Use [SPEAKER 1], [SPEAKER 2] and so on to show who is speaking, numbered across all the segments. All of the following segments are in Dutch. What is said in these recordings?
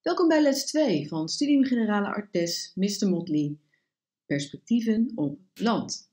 [SPEAKER 1] Welkom bij les 2 van Studium Generale Artes Mr. Motley, Perspectieven op land.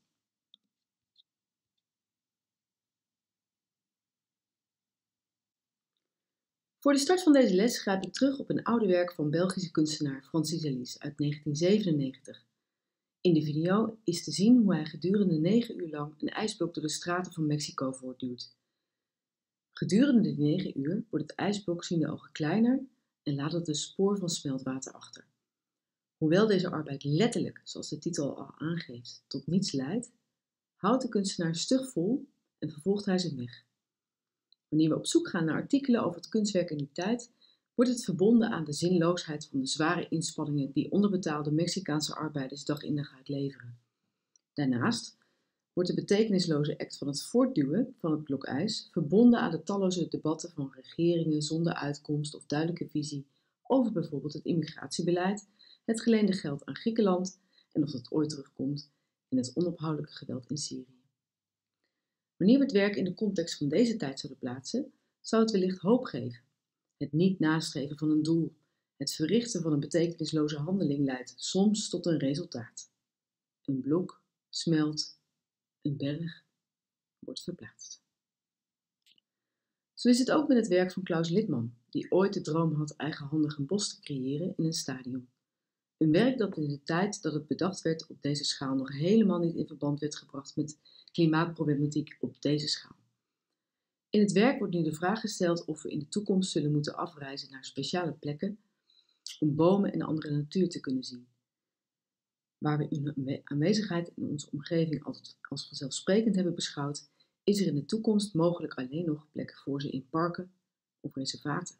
[SPEAKER 1] Voor de start van deze les grijp ik terug op een oude werk van Belgische kunstenaar Francis Alÿs uit 1997. In de video is te zien hoe hij gedurende 9 uur lang een ijsblok door de straten van Mexico voortduwt. Gedurende die 9 uur wordt het ijsblok ziende ogen kleiner en laat het een spoor van smeltwater achter. Hoewel deze arbeid letterlijk, zoals de titel al aangeeft, tot niets leidt, houdt de kunstenaar stug vol en vervolgt hij zijn weg. Wanneer we op zoek gaan naar artikelen over het kunstwerk in die tijd, wordt het verbonden aan de zinloosheid van de zware inspanningen die onderbetaalde Mexicaanse arbeiders dag in dag uit leveren. Daarnaast wordt de betekenisloze act van het voortduwen van het blok ijs verbonden aan de talloze debatten van regeringen zonder uitkomst of duidelijke visie over bijvoorbeeld het immigratiebeleid, het geleende geld aan Griekenland en of dat ooit terugkomt en het onophoudelijke geweld in Syrië. Wanneer we het werk in de context van deze tijd zouden plaatsen, zou het wellicht hoop geven. Het niet nastreven van een doel, het verrichten van een betekenisloze handeling leidt soms tot een resultaat. Een blok smelt, een berg wordt verplaatst. Zo is het ook met het werk van Klaus Littmann, die ooit de droom had eigenhandig een bos te creëren in een stadion. Een werk dat in de tijd dat het bedacht werd op deze schaal nog helemaal niet in verband werd gebracht met klimaatproblematiek op deze schaal. In het werk wordt nu de vraag gesteld of we in de toekomst zullen moeten afreizen naar speciale plekken om bomen en andere natuur te kunnen zien. Waar we hun aanwezigheid in onze omgeving altijd als vanzelfsprekend hebben beschouwd, is er in de toekomst mogelijk alleen nog plekken voor ze in parken of reservaten.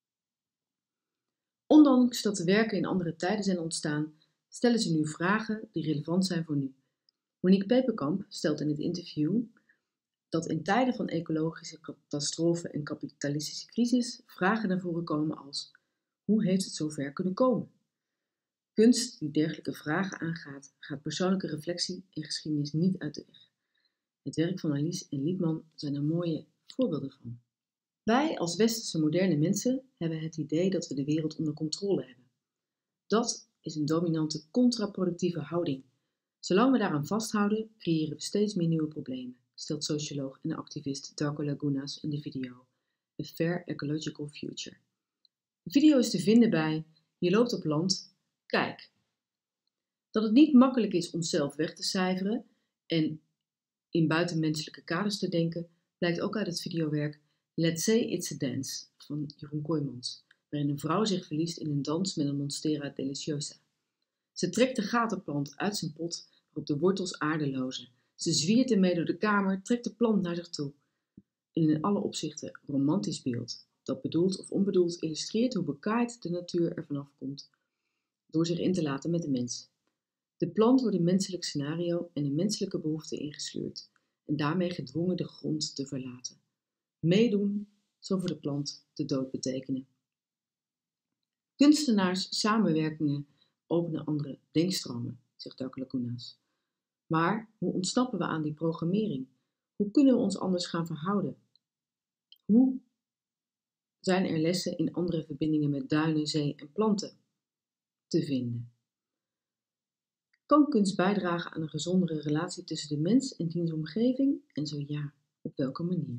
[SPEAKER 1] Ondanks dat de werken in andere tijden zijn ontstaan, stellen ze nu vragen die relevant zijn voor nu. Monique Peperkamp stelt in het interview dat in tijden van ecologische catastrofen en kapitalistische crisis vragen naar voren komen als: hoe heeft het zover kunnen komen? Kunst die dergelijke vragen aangaat, gaat persoonlijke reflectie en geschiedenis niet uit de weg. Het werk van Alÿs en Littmann zijn er mooie voorbeelden van. Wij als westerse moderne mensen hebben het idee dat we de wereld onder controle hebben. Dat is een dominante contraproductieve houding. Zolang we daaraan vasthouden, creëren we steeds meer nieuwe problemen, stelt socioloog en activist Darko Lagunas in de video A Fair Ecological Future. De video is te vinden bij Je loopt op land, kijk. Dat het niet makkelijk is onszelf weg te cijferen en in buitenmenselijke kaders te denken, blijkt ook uit het videowerk Let's Say It's a Dance van Jeroen Kooijmans, waarin een vrouw zich verliest in een dans met een Monstera deliciosa. Ze trekt de gatenplant uit zijn pot waarop de wortels aarde lozen. Ze zwiert ermee door de kamer, trekt de plant naar zich toe. Een in alle opzichten romantisch beeld, dat bedoeld of onbedoeld illustreert hoe bekaaid de natuur er vanaf komt, door zich in te laten met de mens. De plant wordt een menselijk scenario en een menselijke behoefte ingesleurd en daarmee gedwongen de grond te verlaten. Meedoen zal voor de plant de dood betekenen. Kunstenaars samenwerkingen openen andere denkstromen, zegt Darko Lagunas. Maar hoe ontsnappen we aan die programmering? Hoe kunnen we ons anders gaan verhouden? Hoe zijn er lessen in andere verbindingen met duinen, zee en planten te vinden? Kan kunst bijdragen aan een gezondere relatie tussen de mens en diens omgeving? En zo ja, op welke manier?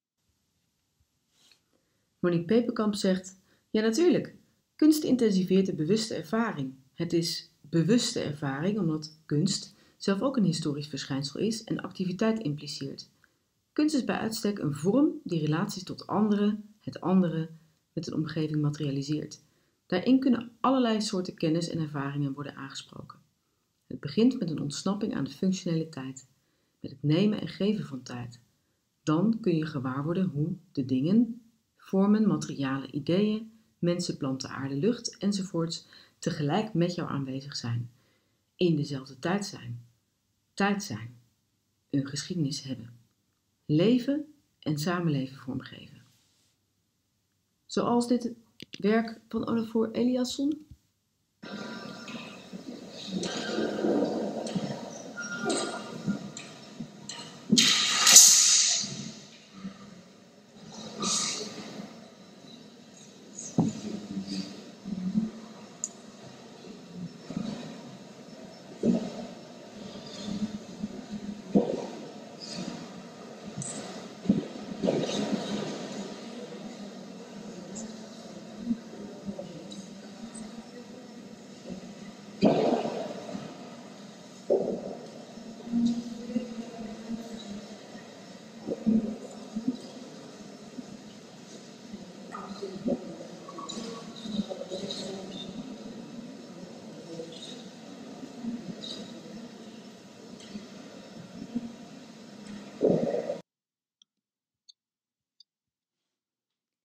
[SPEAKER 1] Monique Peperkamp zegt: ja, natuurlijk. Kunst intensiveert de bewuste ervaring. Het is bewuste ervaring omdat kunst zelf ook een historisch verschijnsel is en activiteit impliceert. Kunst is bij uitstek een vorm die relaties tot anderen, het andere, met een omgeving materialiseert. Daarin kunnen allerlei soorten kennis en ervaringen worden aangesproken. Het begint met een ontsnapping aan de functionaliteit, met het nemen en geven van tijd. Dan kun je gewaar worden hoe de dingen, vormen, materialen, ideeën, mensen, planten, aarde, lucht enzovoorts tegelijk met jou aanwezig zijn, in dezelfde tijd zijn, een geschiedenis hebben, leven en samenleven vormgeven. Zoals dit werk van Olafur Eliasson.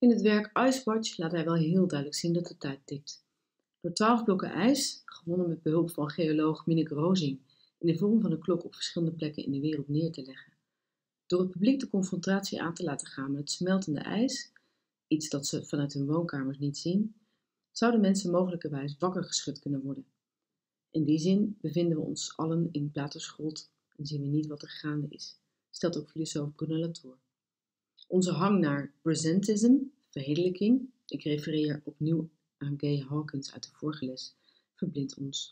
[SPEAKER 1] In het werk Icewatch laat hij wel heel duidelijk zien dat de tijd tikt. Door 12 blokken ijs, gewonnen met behulp van geoloog Minik Rosing, in de vorm van een klok op verschillende plekken in de wereld neer te leggen. Door het publiek de confrontatie aan te laten gaan met het smeltende ijs, iets dat ze vanuit hun woonkamers niet zien, zouden mensen mogelijkerwijs wakker geschud kunnen worden. In die zin bevinden we ons allen in Plato's grot en zien we niet wat er gaande is, stelt ook filosoof Bruno Latour. Onze hang naar presentism, verheerlijking, ik refereer opnieuw aan Gay Hawkins uit de vorige les, verblindt ons.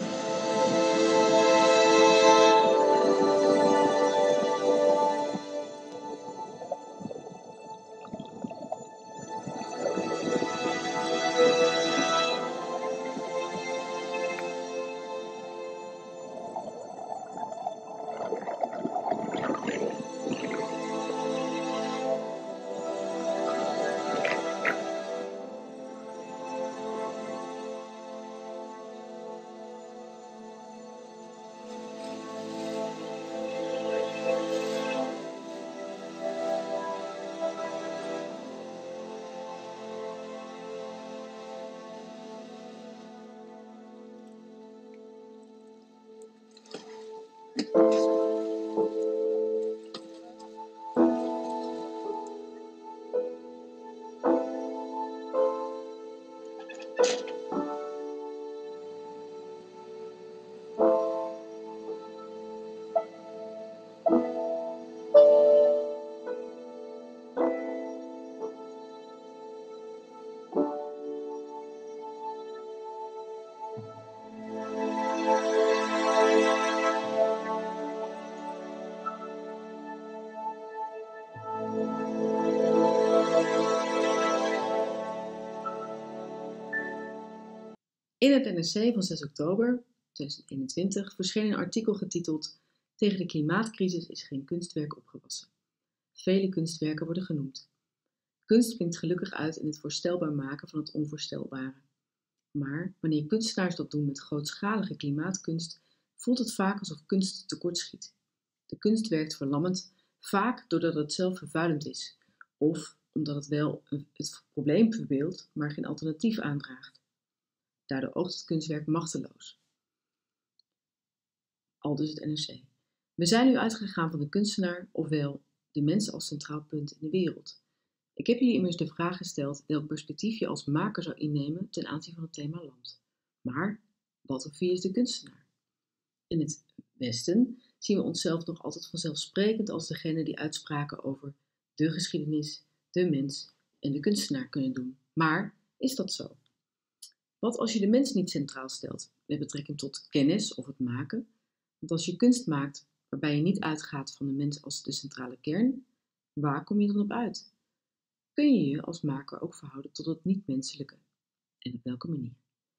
[SPEAKER 1] In het NRC van 6 oktober 2021 verscheen een artikel getiteld "Tegen de klimaatcrisis is geen kunstwerk opgewassen". Vele kunstwerken worden genoemd. Kunst klinkt gelukkig uit in het voorstelbaar maken van het onvoorstelbare. Maar wanneer kunstenaars dat doen met grootschalige klimaatkunst, voelt het vaak alsof kunst tekortschiet. De kunst werkt verlammend, vaak doordat het zelf vervuilend is, of omdat het wel het probleem verbeeldt, maar geen alternatief aandraagt. Daardoor oogt het kunstwerk machteloos. Aldus het NRC. We zijn nu uitgegaan van de kunstenaar, ofwel de mens als centraal punt in de wereld. Ik heb jullie immers de vraag gesteld welk perspectief je als maker zou innemen ten aanzien van het thema land. Maar, wat of wie is de kunstenaar? In het Westen zien we onszelf nog altijd vanzelfsprekend als degene die uitspraken over de geschiedenis, de mens en de kunstenaar kunnen doen. Maar, is dat zo? Wat als je de mens niet centraal stelt, met betrekking tot kennis of het maken? Want als je kunst maakt waarbij je niet uitgaat van de mens als de centrale kern, waar kom je dan op uit? Kun je je als maker ook verhouden tot het niet-menselijke? En op welke manier?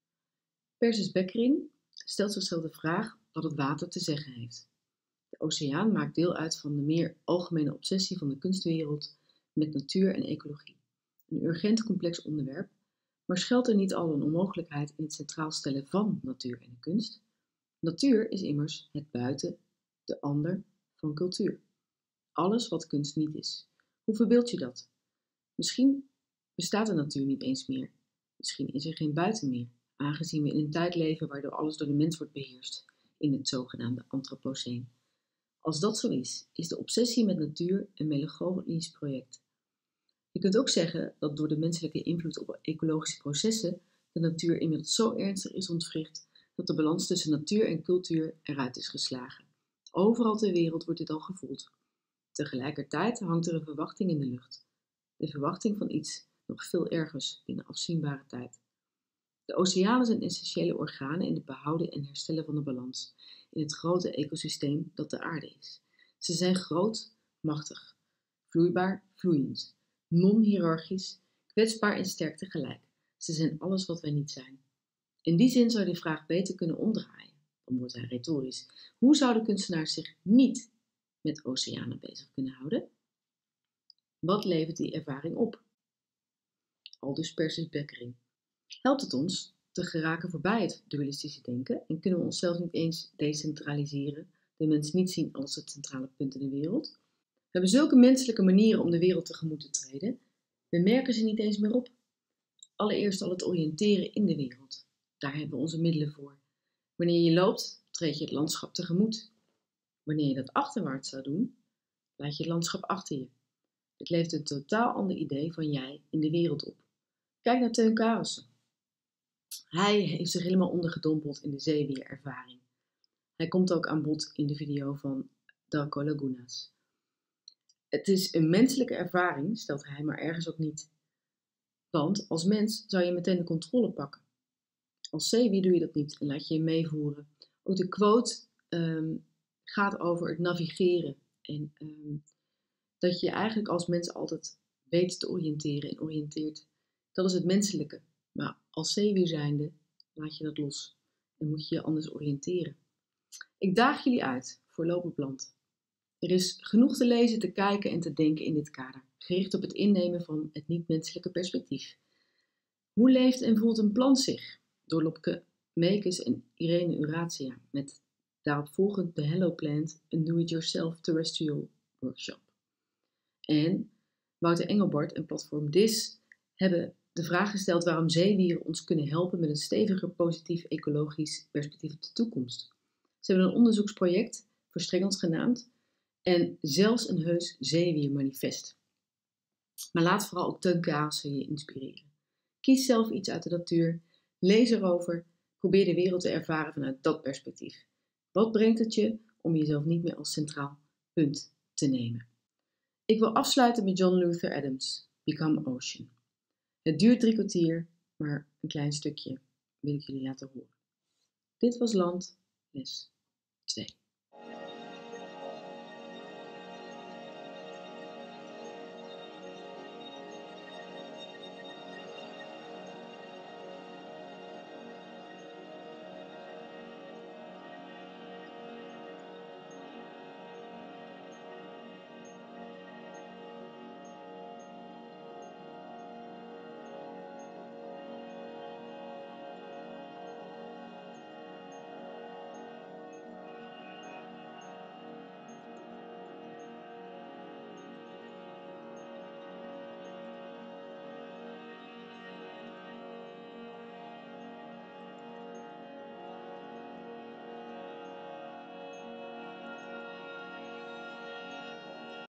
[SPEAKER 1] Persis Beckering stelt zichzelf de vraag wat het water te zeggen heeft. De oceaan maakt deel uit van de meer algemene obsessie van de kunstwereld met natuur en ecologie. Een urgent complex onderwerp, maar schuilt er niet al een onmogelijkheid in het centraal stellen van natuur en kunst? Natuur is immers het buiten, de ander, van cultuur. Alles wat kunst niet is. Hoe verbeeld je dat? Misschien bestaat de natuur niet eens meer. Misschien is er geen buiten meer, aangezien we in een tijd leven waardoor alles door de mens wordt beheerst, in het zogenaamde Anthropoceen. Als dat zo is de obsessie met natuur een melancholisch project. Je kunt ook zeggen dat door de menselijke invloed op ecologische processen de natuur inmiddels zo ernstig is ontwricht dat de balans tussen natuur en cultuur eruit is geslagen. Overal ter wereld wordt dit al gevoeld. Tegelijkertijd hangt er een verwachting in de lucht. De verwachting van iets nog veel ergers binnen afzienbare tijd. De oceanen zijn essentiële organen in het behouden en herstellen van de balans in het grote ecosysteem dat de aarde is. Ze zijn groot, machtig, vloeibaar, vloeiend, non-hiërarchisch, kwetsbaar en sterk tegelijk. Ze zijn alles wat wij niet zijn. In die zin zou je de vraag beter kunnen omdraaien. Dan wordt hij retorisch. Hoe zouden kunstenaars zich niet met oceanen bezig kunnen houden? Wat levert die ervaring op? Aldus Persis Beckering. Helpt het ons te geraken voorbij het dualistische denken en kunnen we onszelf niet eens decentraliseren, de mens niet zien als het centrale punt in de wereld? We hebben zulke menselijke manieren om de wereld tegemoet te treden. We merken ze niet eens meer op. Allereerst al het oriënteren in de wereld. Daar hebben we onze middelen voor. Wanneer je loopt, treed je het landschap tegemoet. Wanneer je dat achterwaarts zou doen, laat je het landschap achter je. Het levert een totaal ander idee van jij in de wereld op. Kijk naar Teun Karelsen. Hij heeft zich helemaal ondergedompeld in de zeewierervaring. Hij komt ook aan bod in de video van Darko Lagunas. Het is een menselijke ervaring, stelt hij, maar ergens ook niet. Want als mens zou je meteen de controle pakken. Als zeewier doe je dat niet en laat je je meevoeren. Ook de quote gaat over het navigeren. En dat je eigenlijk als mens altijd weet te oriënteren en oriënteert. Dat is het menselijke. Maar als zeewier zijnde laat je dat los. En moet je je anders oriënteren. Ik daag jullie uit voor Loop op Land. Er is genoeg te lezen, te kijken en te denken in dit kader. Gericht op het innemen van het niet-menselijke perspectief. Hoe leeft en voelt een plant zich? Door Lopke Meekes en Irene Uratia. Met daaropvolgend de Hello Plant, een do-it-yourself terrestrial workshop. En Wouter Engelbart en platform DIS hebben de vraag gesteld waarom zeewieren ons kunnen helpen met een steviger positief ecologisch perspectief op de toekomst. Ze hebben een onderzoeksproject, Verstrengeld genaamd, en zelfs een heus zeewiermanifest. Maar laat vooral ook Teun Karelsen je inspireren. Kies zelf iets uit de natuur, lees erover, probeer de wereld te ervaren vanuit dat perspectief. Wat brengt het je om jezelf niet meer als centraal punt te nemen? Ik wil afsluiten met John Luther Adams, Become Ocean. Het duurt 3 kwartier, maar een klein stukje wil ik jullie laten horen. Dit was Land, les 2.